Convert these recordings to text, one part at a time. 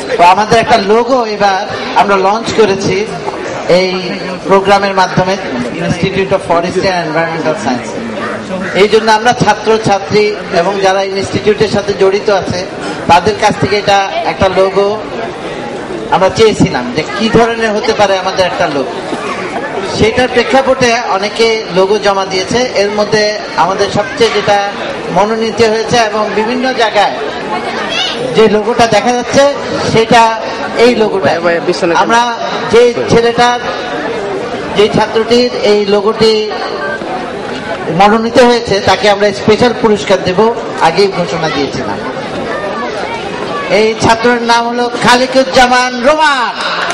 তো আমাদের একটা লোগো এবার আমরা লঞ্চ করেছি এই প্রোগ্রামের মাধ্যমে, institute of forest and environmental science. এই জন্য আমরা ছাত্র ছাত্রী এবং যারা ইনস্টিটিউটের সাথে জড়িত আছে তাদের কাছ থেকে এটা একটা লোগো আমরা চেয়েছিলাম যে কি ধরনের হতে পারে আমাদের একটা লোগো। সেটার প্রেক্ষাপটে অনেকে লোগো জমা দিয়েছে। এর মধ্যে আমাদের সবচেয়ে যেটা মনোনীত হয়েছে এবং বিভিন্ন জায়গায় যে লোগোটা দেখা যাচ্ছে সেটা এই লোগোটা। আমরা যে ছেলেটার, যে ছাত্রটির এই লোগোটি মনোনীত হয়েছে তাকে আমরা স্পেশাল পুরস্কার দেব, আগেই ঘোষণা দিয়েছিলাম। এই ছাত্রের নাম হলো খালিকুজ্জামান রোমান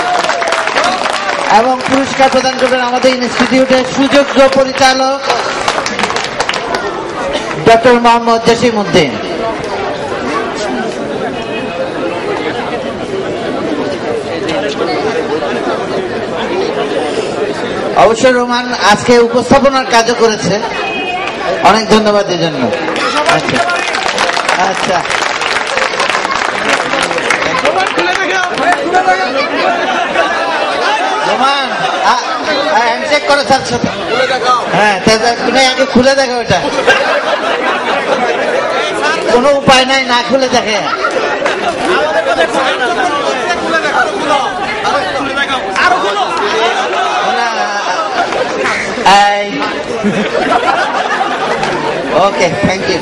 এবং পুরস্কার প্রদান করবেন আমাদের ইনস্টিটিউটের সুযোগ্য পরিচালক ডক্টর মোহাম্মদ জসিম উদ্দিন। অবশ্য রোমান আজকে উপস্থাপনার কাজও করেছে, অনেক ধন্যবাদ এর জন্য। আচ্ছা আচ্ছা, রোমান হ্যান্ডশেক করে তার সাথে। হ্যাঁ, তুমি আগে খুলে দেখো, ওটা কোনো উপায় নাই না খুলে দেখে। Okay, thank you.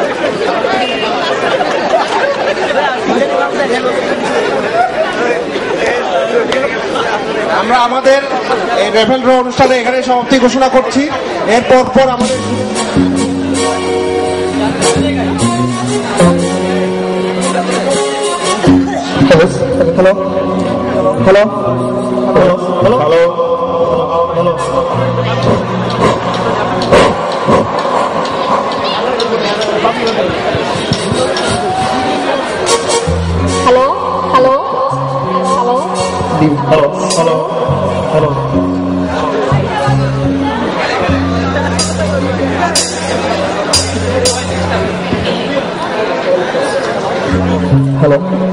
আমরা আমাদের এই রেভেল ড্র অনুষ্ঠানে এখানে সমাপ্তি ঘোষণা করছি। এরপর পর আমাদের hello hello hello hello hello hello hello hello hello hello hello hello hello.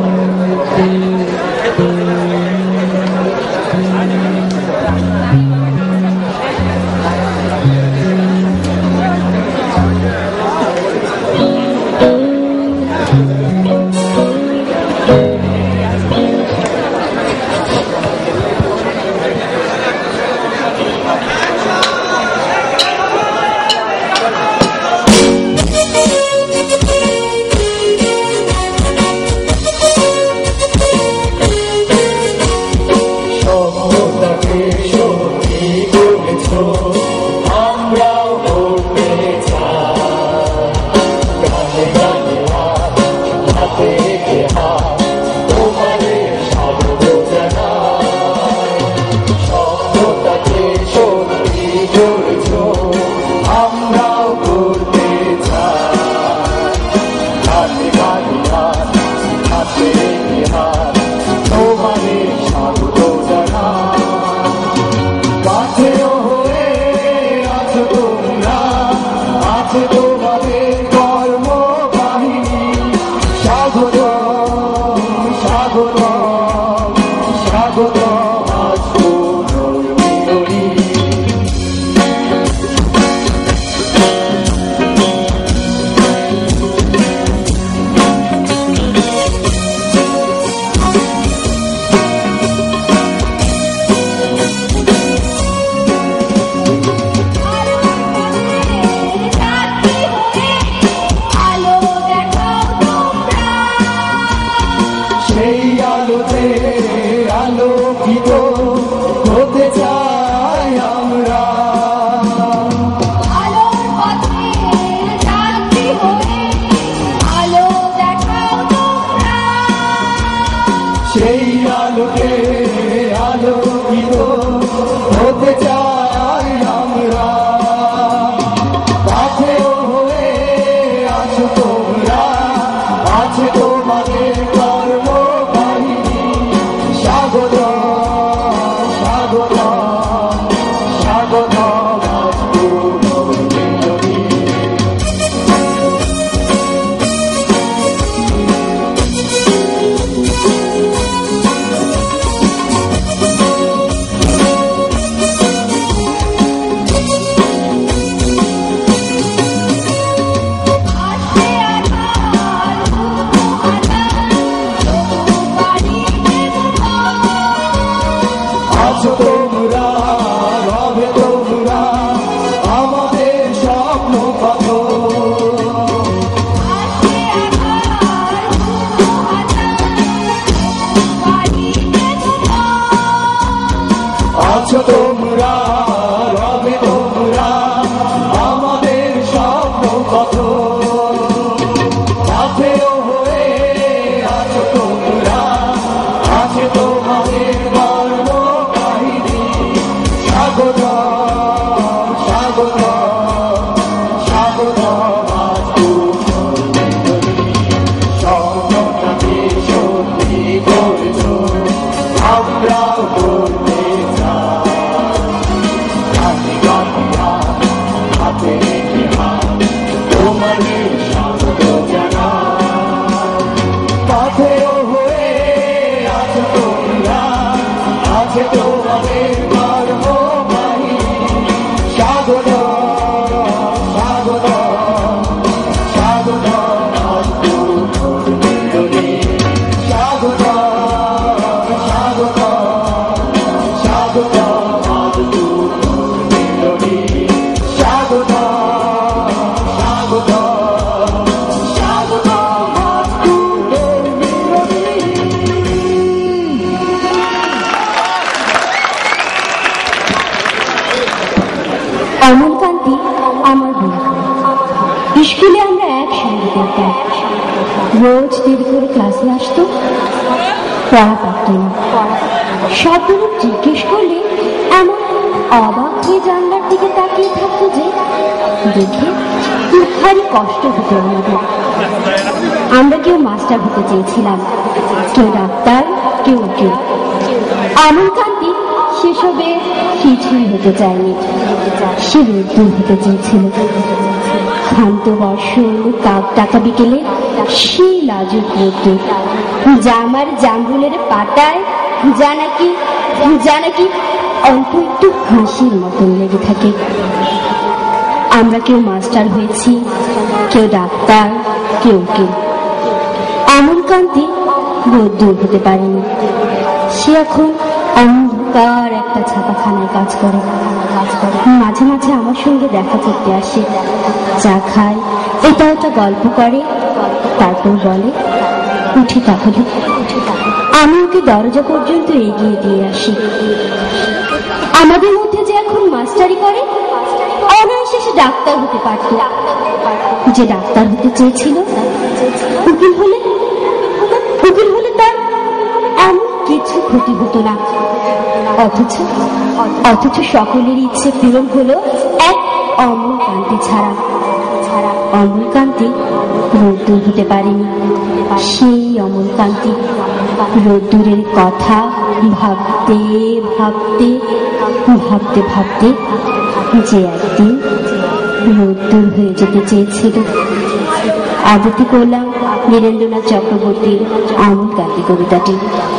রোজ দেরি করে ক্লাসে আসতো, পড়া পারত না। সব দিন জিজ্ঞেস করলে এমন অবাক হয়ে জানলার দিকে তাকিয়ে থাকতো যে দেখে ভারী কষ্ট হতো আমাদের। আমরা কেউ মাস্টার হতে চেয়েছিলাম, কেউ ডাক্তার, কেউ উকিল। অমলকান্তি সেসবে কিছুই হতে চায়নি, সে রোদ্দুর হতে চেয়েছিল। ক্ষান্ত বর্ষণ কাক টাকা বিকেলে সেই লাজুক রোদ্দুর, জামার জাম্বুলের পাতায় যা নাকি অল্প একটু হাসির মতন লেগে থাকে। আমরা কেউ মাস্টার হয়েছি, কেউ ডাক্তার, কেউ উকিল। অমলকান্তি রোদ্দুর হতে পারেনি। সে এখন অন্ধকার একটা ছাপাখানায় কাজ করে। মাঝে মাঝে আমার সঙ্গে দেখা করতে আসে, চা খায়, এটা ওটা গল্প করে, তারপর বলে উঠি তাহলে। আমি ওকে দরজা পর্যন্ত এগিয়ে দিয়ে আসি। আমাদের মধ্যে যে এখন মাস্টারি করে, অনায়াসে সে ডাক্তার হতে পারত। যে ডাক্তার হতে চেয়েছিল, উকিল হলে তার এমন কিছু ক্ষতি হতো না। অথচ সকলের ইচ্ছে পূরণ হলো এক অমলকান্তি ছাড়া। অমলকান্তি রোদ্দুর হতে পারেনি। সেই অমলকান্তি রোদ্দুরের কথা ভাবতে যে একদিন রোদ্দুর হয়ে যেতে চেয়েছিল। আবৃত্তি করলাম নীরেন্দ্রনাথ চক্রবর্তীর অমলকান্তি কবিতাটি।